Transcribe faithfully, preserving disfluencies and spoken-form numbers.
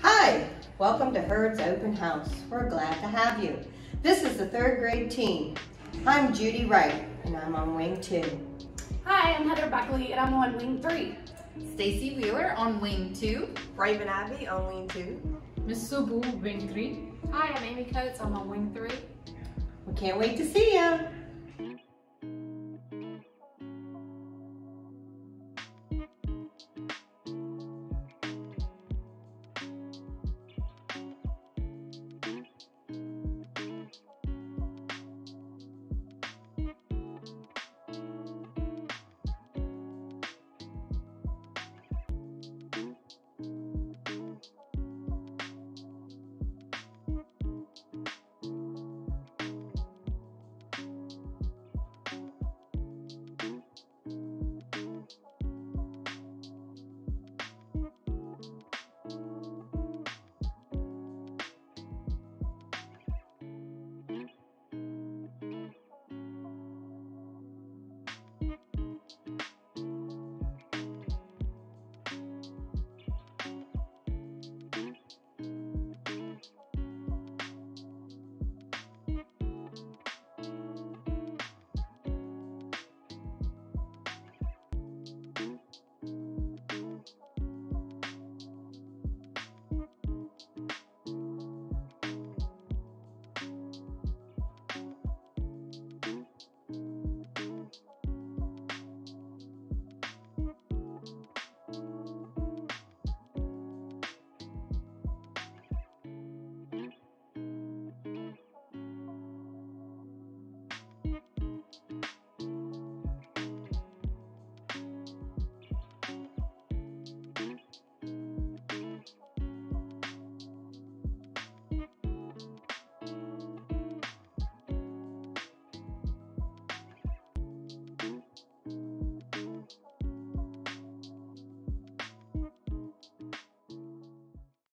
Hi, welcome to Herd's Open House. We're glad to have you. This is the third grade team. I'm Judy Wright, and I'm on wing two. Hi, I'm Heather Buckley, and I'm on wing three. Stacy Wheeler on wing two. Raven Abbey on wing two. Miss Subu, wing three. Hi, I'm Amy Coates. I'm on wing three. We can't wait to see ya.